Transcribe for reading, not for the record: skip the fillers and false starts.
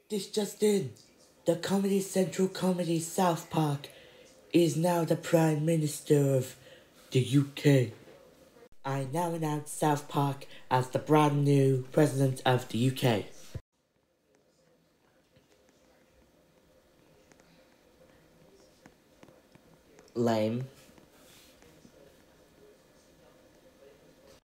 This just in. The Comedy Central comedy South Park is now the Prime Minister of the UK. I now announce South Park as the brand new President of the UK. Lame.